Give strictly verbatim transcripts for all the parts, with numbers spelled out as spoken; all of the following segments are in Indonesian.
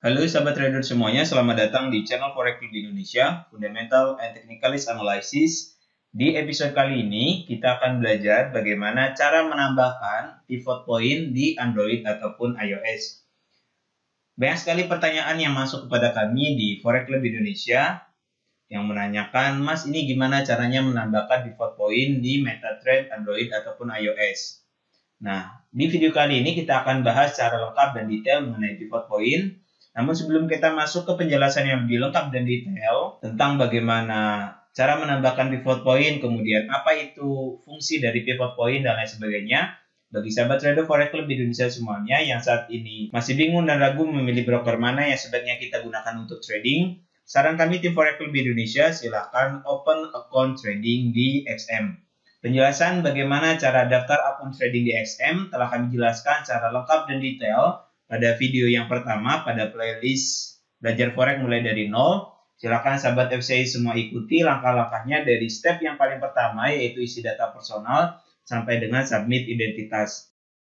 Halo sahabat trader semuanya, selamat datang di channel Forex Club Indonesia, Fundamental and Technicalist Analysis. Di episode kali ini, kita akan belajar bagaimana cara menambahkan pivot point di Android ataupun iOS. Banyak sekali pertanyaan yang masuk kepada kami di Forex Club Indonesia yang menanyakan, Mas, ini gimana caranya menambahkan pivot point di MetaTrader Android ataupun iOS? Nah, di video kali ini kita akan bahas secara lengkap dan detail mengenai pivot point. Namun sebelum kita masuk ke penjelasan yang lebih lengkap dan detail tentang bagaimana cara menambahkan pivot point, kemudian apa itu fungsi dari pivot point dan lain sebagainya, bagi sahabat trader Forex Club Indonesia semuanya yang saat ini masih bingung dan ragu memilih broker mana yang sebaiknya kita gunakan untuk trading, saran kami tim Forex Club Indonesia silahkan open account trading di X M. Penjelasan bagaimana cara daftar akun trading di X M telah kami jelaskan secara lengkap dan detail pada video yang pertama pada playlist belajar forex mulai dari nol. Silakan sahabat F C I semua ikuti langkah-langkahnya dari step yang paling pertama, yaitu isi data personal sampai dengan submit identitas.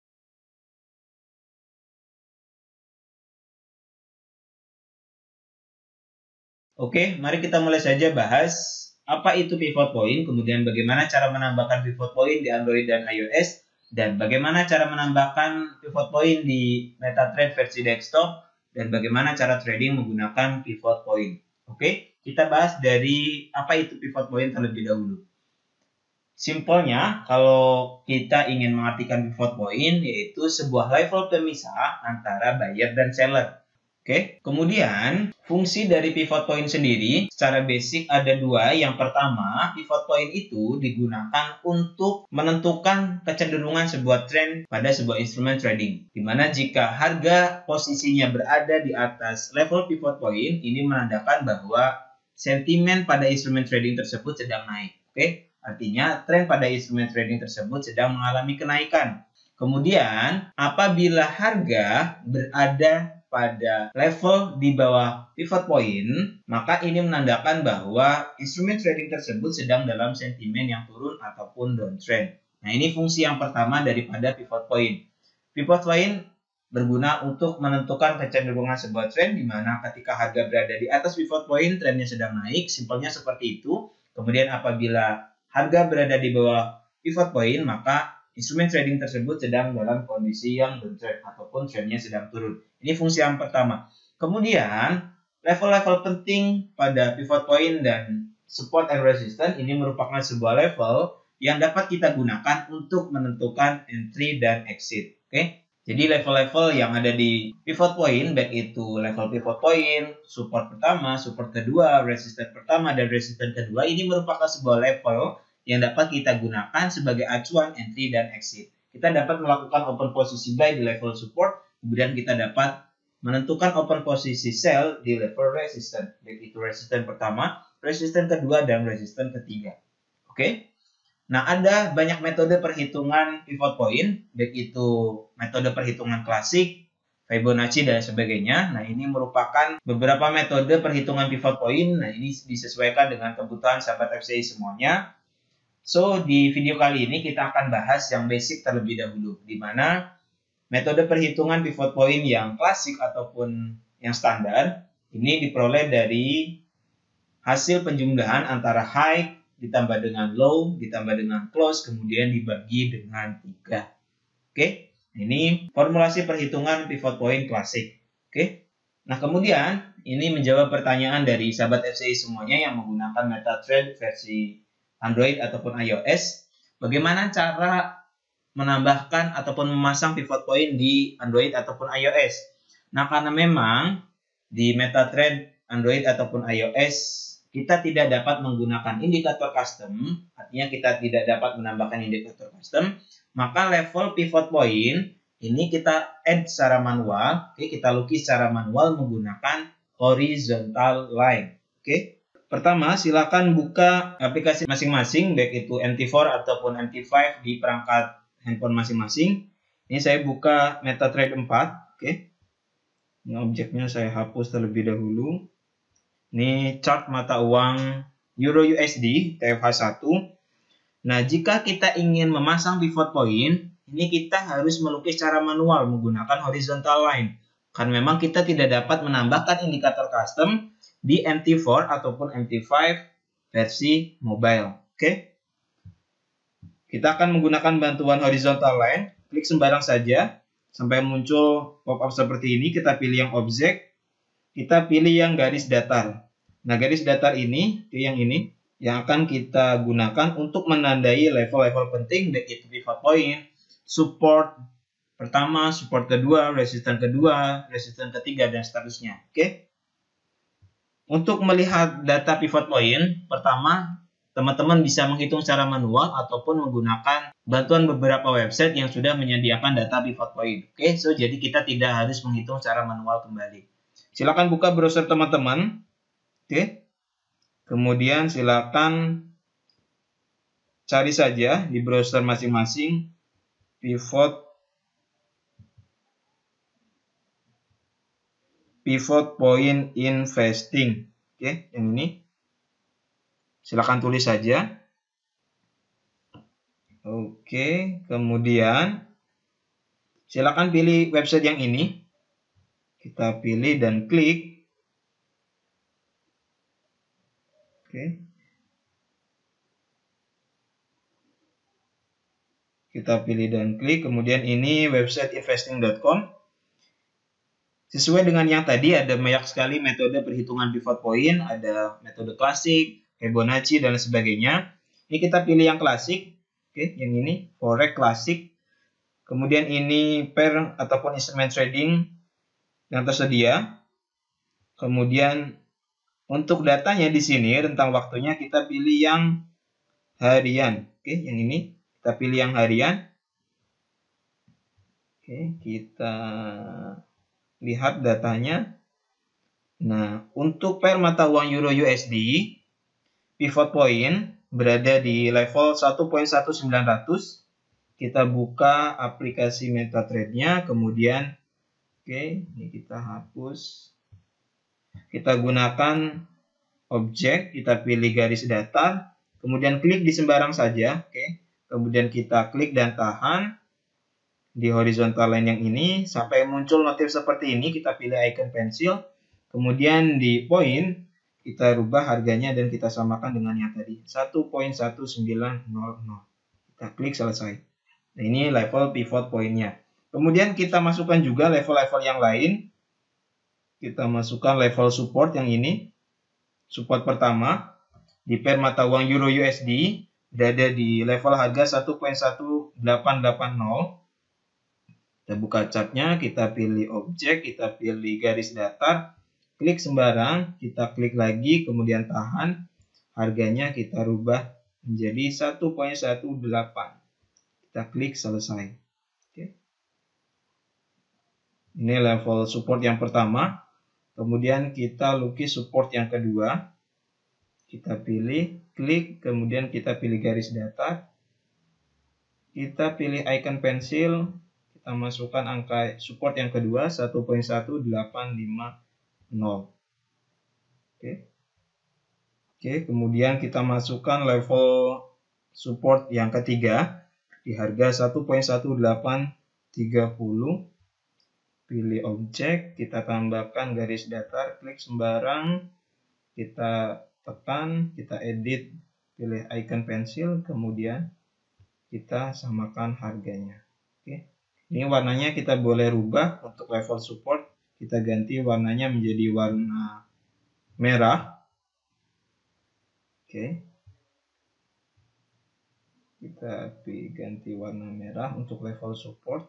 Oke, mari kita mulai saja bahas apa itu pivot point, kemudian bagaimana cara menambahkan pivot point di Android dan iOS, dan bagaimana cara menambahkan pivot point di MetaTrader versi desktop, dan bagaimana cara trading menggunakan pivot point. Oke, kita bahas dari apa itu pivot point terlebih dahulu. Simpelnya, kalau kita ingin mengartikan pivot point, yaitu sebuah level pemisah antara buyer dan seller. Oke, kemudian fungsi dari pivot point sendiri secara basic ada dua. Yang pertama, pivot point itu digunakan untuk menentukan kecenderungan sebuah trend pada sebuah instrumen trading. Dimana jika harga posisinya berada di atas level pivot point, ini menandakan bahwa sentimen pada instrumen trading tersebut sedang naik. Oke, artinya tren pada instrumen trading tersebut sedang mengalami kenaikan. Kemudian, apabila harga berada pada level di bawah pivot point, maka ini menandakan bahwa instrumen trading tersebut sedang dalam sentimen yang turun ataupun downtrend. Nah, ini fungsi yang pertama daripada pivot point. Pivot point berguna untuk menentukan kecenderungan sebuah trend, di mana ketika harga berada di atas pivot point, trennya sedang naik, simpelnya seperti itu. Kemudian apabila harga berada di bawah pivot point, maka instrumen trading tersebut sedang dalam kondisi yang downtrend ataupun trendnya sedang turun. Ini fungsi yang pertama. Kemudian, level-level penting pada pivot point dan support and resistance ini merupakan sebuah level yang dapat kita gunakan untuk menentukan entry dan exit. Oke? Jadi level-level yang ada di pivot point, baik itu level pivot point, support pertama, support kedua, resistance pertama, dan resistance kedua, ini merupakan sebuah level yang dapat kita gunakan sebagai acuan entry dan exit. Kita dapat melakukan open posisi buy di level support, kemudian kita dapat menentukan open posisi sell di level resistance, baik itu resistance pertama, resistance kedua, dan resistance ketiga. Oke? Nah, ada banyak metode perhitungan pivot point, baik itu metode perhitungan klasik, Fibonacci, dan sebagainya. Nah, ini merupakan beberapa metode perhitungan pivot point. Nah, ini disesuaikan dengan kebutuhan sahabat F C I semuanya. So, di video kali ini kita akan bahas yang basic terlebih dahulu, di mana metode perhitungan pivot point yang klasik ataupun yang standar ini diperoleh dari hasil penjumlahan antara high ditambah dengan low ditambah dengan close kemudian dibagi dengan tiga. Oke, ini formulasi perhitungan pivot point klasik. Oke, nah kemudian ini menjawab pertanyaan dari sahabat F C I semuanya yang menggunakan MetaTrader versi Android ataupun iOS, bagaimana cara menambahkan ataupun memasang pivot point di Android ataupun iOS. Nah, karena memang di MetaTrader Android ataupun iOS kita tidak dapat menggunakan indikator custom, artinya kita tidak dapat menambahkan indikator custom, maka level pivot point ini kita add secara manual. Oke, kita lukis secara manual menggunakan horizontal line. Oke. Pertama, silakan buka aplikasi masing-masing, baik itu M T four ataupun M T five di perangkat handphone masing-masing. Ini saya buka MetaTrader empat. Oke. Ini objeknya saya hapus terlebih dahulu. Ini chart mata uang Euro U S D T F H satu. Nah, jika kita ingin memasang pivot point, ini kita harus melukis secara manual menggunakan horizontal line. Karena memang kita tidak dapat menambahkan indikator custom di M T four ataupun M T five versi mobile. Oke. Kita akan menggunakan bantuan horizontal line. Klik sembarang saja sampai muncul pop-up seperti ini. Kita pilih yang objek. Kita pilih yang garis datar. Nah, garis datar ini, yang ini, yang akan kita gunakan untuk menandai level-level penting, yaitu pivot point, support pertama, support kedua, resisten kedua, resisten ketiga, dan seterusnya. Oke. Untuk melihat data pivot point, pertama, teman-teman bisa menghitung secara manual ataupun menggunakan bantuan beberapa website yang sudah menyediakan data pivot point. Oke, so jadi kita tidak harus menghitung secara manual kembali. Silakan buka browser teman-teman. Oke. Kemudian silakan cari saja di browser masing-masing pivot pivot point investing. Oke, yang ini. Silakan tulis saja. Oke, kemudian silakan pilih website yang ini. Kita pilih dan klik. Oke. Kita pilih dan klik. Kemudian ini website investing dot com. Sesuai dengan yang tadi, ada banyak sekali metode perhitungan pivot point. Ada metode klasik, Fibonacci, dan sebagainya. Ini kita pilih yang klasik. Oke, yang ini forex klasik. Kemudian ini pair ataupun instrument trading yang tersedia. Kemudian untuk datanya di sini rentang waktunya kita pilih yang harian. Oke, yang ini kita pilih yang harian. Oke, kita lihat datanya. Nah, untuk pair mata uang Euro U S D, pivot point berada di level satu koma satu sembilan nol nol. Kita buka aplikasi MetaTrader-nya, kemudian oke, ini kita hapus. Kita gunakan objek, kita pilih garis datar, kemudian klik di sembarang saja, oke. Kemudian kita klik dan tahan di horizontal line yang ini sampai muncul notif seperti ini. Kita pilih icon pensil, kemudian di point kita rubah harganya dan kita samakan dengan yang tadi, satu koma satu sembilan nol nol. Kita klik selesai. Nah, ini level pivot point-nya. Kemudian kita masukkan juga level-level yang lain. Kita masukkan level support yang ini. Support pertama di pair mata uang Euro U S D berada di level harga satu koma satu delapan delapan nol. Kita buka chartnya, kita pilih objek, kita pilih garis datar, klik sembarang, kita klik lagi, kemudian tahan. Harganya kita rubah menjadi satu koma satu delapan. Kita klik selesai. Oke. Ini level support yang pertama. Kemudian kita lukis support yang kedua. Kita pilih, klik, kemudian kita pilih garis datar. Kita pilih icon pensil. Kita masukkan angka support yang kedua, satu koma satu delapan lima nol. Oke. Oke, kemudian kita masukkan level support yang ketiga di harga satu koma satu delapan tiga nol. Pilih objek, kita tambahkan garis datar, klik sembarang, kita tekan, kita edit, pilih icon pensil, kemudian kita samakan harganya. Oke. Ini warnanya kita boleh rubah untuk level support, kita ganti warnanya menjadi warna merah. Oke. Kita ganti warna merah untuk level support.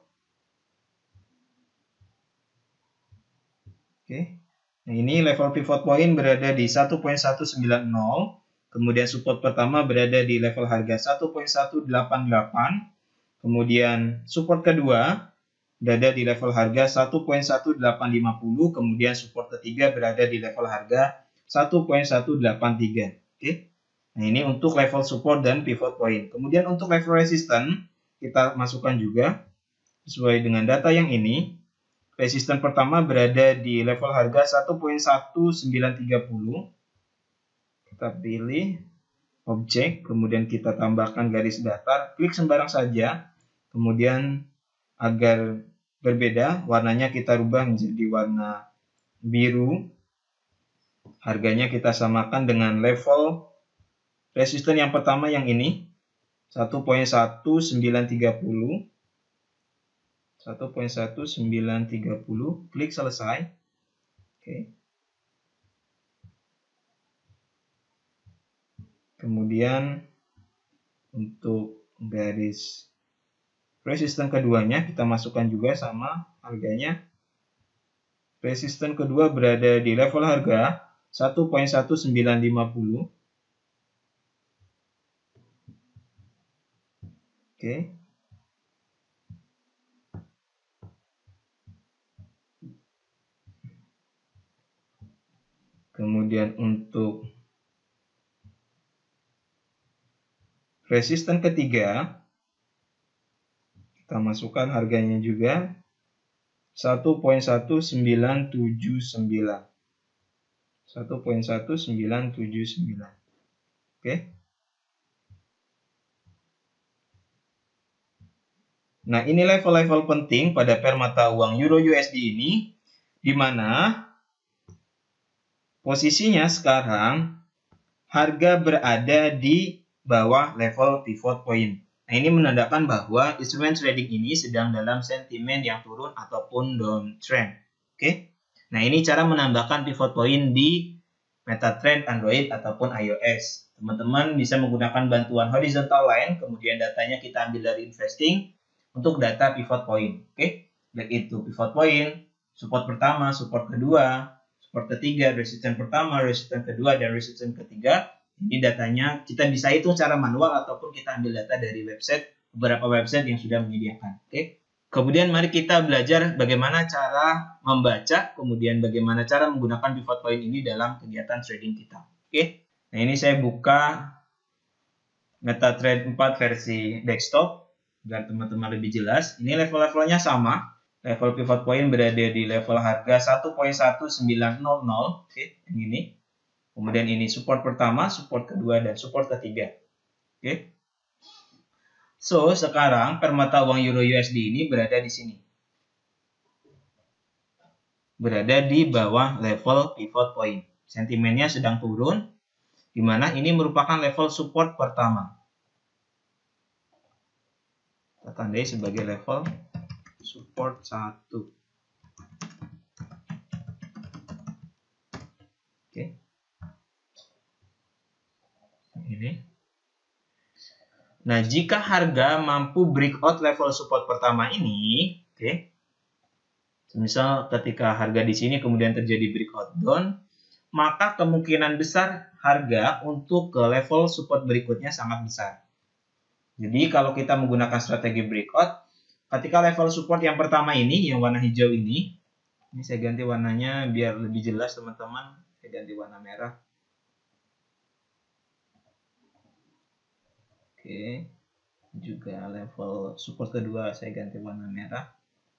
Oke. Nah, ini level pivot point berada di satu koma satu sembilan nol. Kemudian support pertama berada di level harga satu koma satu delapan delapan. Kemudian support kedua berada di level harga satu koma satu delapan lima nol. Kemudian support ketiga berada di level harga satu koma satu delapan tiga. Oke. Nah, ini untuk level support dan pivot point. Kemudian untuk level resistance kita masukkan juga sesuai dengan data yang ini. Resisten pertama berada di level harga satu koma satu sembilan tiga nol. Kita pilih objek, kemudian kita tambahkan garis datar, klik sembarang saja. Kemudian agar berbeda, warnanya kita rubah menjadi warna biru. Harganya kita samakan dengan level resisten yang pertama yang ini, satu koma satu sembilan tiga nol. satu koma satu sembilan tiga nol. Klik selesai. Oke. Kemudian untuk garis resisten keduanya kita masukkan juga sama harganya. Resisten kedua berada di level harga satu koma satu sembilan lima nol. Oke. Kemudian untuk resisten ketiga kita masukkan harganya juga satu koma satu sembilan tujuh sembilan. satu koma satu sembilan tujuh sembilan. Oke. Nah, ini level-level penting pada pair mata uang Euro U S D ini, di mana posisinya sekarang harga berada di bawah level pivot point. Nah, ini menandakan bahwa instrumen trading ini sedang dalam sentimen yang turun ataupun downtrend. Oke. Nah, ini cara menambahkan pivot point di MetaTrader Android ataupun iOS. Teman-teman bisa menggunakan bantuan horizontal line, kemudian datanya kita ambil dari investing untuk data pivot point. Oke. Baik itu pivot point, support pertama, support kedua, support ketiga, resisten pertama, resisten kedua, dan resisten ketiga. Ini datanya kita bisa hitung secara manual ataupun kita ambil data dari website, beberapa website yang sudah menyediakan. Oke. Kemudian mari kita belajar bagaimana cara membaca, kemudian bagaimana cara menggunakan pivot point ini dalam kegiatan trading kita. Oke. Nah, ini saya buka MetaTrader empat versi desktop biar teman-teman lebih jelas. Ini level-levelnya sama. Level pivot point berada di level harga satu koma satu sembilan nol nol. Oke, yang ini. Kemudian ini support pertama, support kedua, dan support ketiga. Oke. So, sekarang pair mata uang Euro U S D ini berada di sini. Berada di bawah level pivot point. Sentimennya sedang turun, di mana ini merupakan level support pertama. Kita tandai sebagai level support satu. Oke. Ini. Nah, jika harga mampu breakout level support pertama ini, oke. Okay, misal ketika harga di sini kemudian terjadi breakout down, maka kemungkinan besar harga untuk ke level support berikutnya sangat besar. Jadi kalau kita menggunakan strategi breakout, ketika level support yang pertama ini, yang warna hijau ini, ini saya ganti warnanya biar lebih jelas teman-teman, saya ganti warna merah. Oke, juga level support kedua saya ganti warna merah.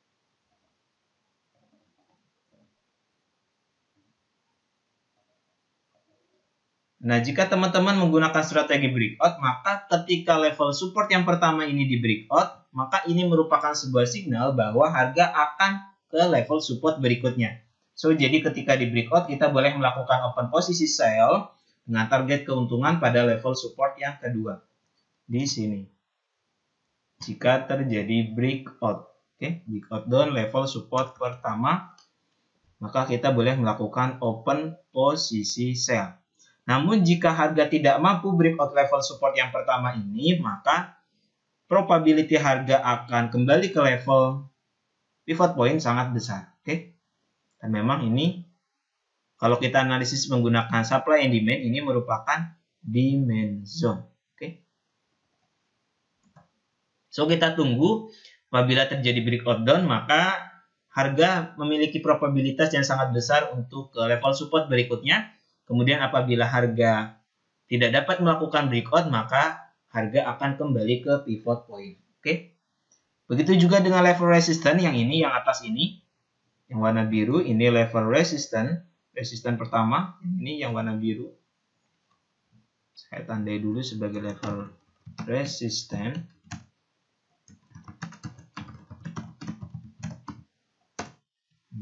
Nah, jika teman-teman menggunakan strategi breakout, maka ketika level support yang pertama ini di breakout, maka ini merupakan sebuah signal bahwa harga akan ke level support berikutnya. So, jadi ketika di breakout, kita boleh melakukan open posisi sell dengan target keuntungan pada level support yang kedua. Di sini. Jika terjadi breakout. Oke, breakout down level support pertama, maka kita boleh melakukan open posisi sell. Namun jika harga tidak mampu breakout level support yang pertama ini, maka probability harga akan kembali ke level pivot point sangat besar. Oke. Dan memang ini kalau kita analisis menggunakan supply and demand, ini merupakan demand zone. Oke. So, kita tunggu apabila terjadi breakout down, maka harga memiliki probabilitas yang sangat besar untuk ke level support berikutnya. Kemudian apabila harga tidak dapat melakukan breakout, maka harga akan kembali ke pivot point. Oke. Begitu juga dengan level resistance yang ini, yang atas ini, yang warna biru, ini level resistance, resistance pertama, ini yang warna biru. Saya tandai dulu sebagai level resistance.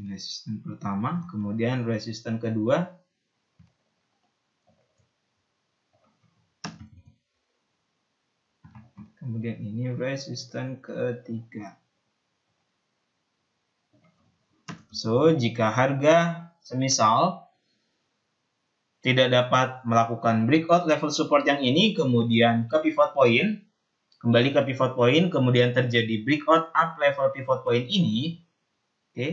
resisten pertama, kemudian resisten kedua, kemudian ini resisten ketiga. So, jika harga semisal tidak dapat melakukan breakout level support yang ini, kemudian ke pivot point, kembali ke pivot point, kemudian terjadi breakout up level pivot point ini, oke, okay,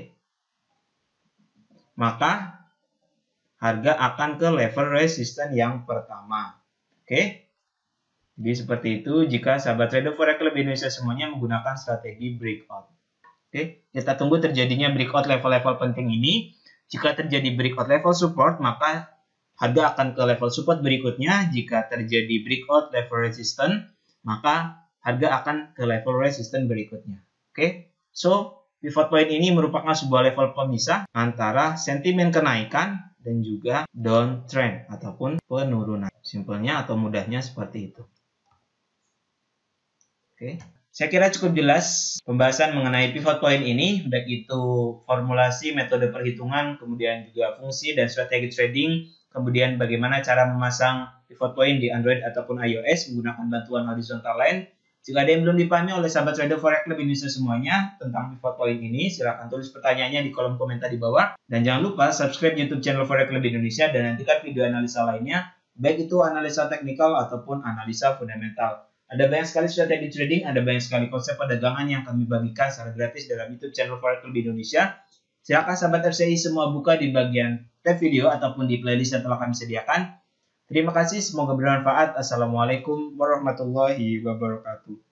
maka harga akan ke level resisten yang pertama. Oke, okay? Jadi seperti itu jika sahabat trader forex club Indonesia semuanya menggunakan strategi breakout. Oke, okay? Kita tunggu terjadinya breakout level-level penting ini. Jika terjadi breakout level support, maka harga akan ke level support berikutnya. Jika terjadi breakout level resistance, maka harga akan ke level resistance berikutnya. Oke, okay? So pivot point ini merupakan sebuah level pemisah antara sentimen kenaikan dan juga downtrend ataupun penurunan. Simpelnya atau mudahnya seperti itu. Oke, saya kira cukup jelas pembahasan mengenai pivot point ini, baik itu formulasi, metode perhitungan, kemudian juga fungsi dan strategi trading, kemudian bagaimana cara memasang pivot point di Android ataupun iOS menggunakan bantuan horizontal line. Jika ada yang belum dipahami oleh sahabat trader forex club Indonesia semuanya tentang pivot point ini, silahkan tulis pertanyaannya di kolom komentar di bawah. Dan jangan lupa subscribe YouTube channel Forex Club Indonesia dan nantikan video analisa lainnya, baik itu analisa teknikal ataupun analisa fundamental. Ada banyak sekali strategi trading, ada banyak sekali konsep perdagangan yang kami bagikan secara gratis dalam YouTube channel Forex Club Indonesia. Silakan sahabat F C I semua buka di bagian tab video ataupun di playlist yang telah kami sediakan. Terima kasih, semoga bermanfaat. Assalamualaikum warahmatullahi wabarakatuh.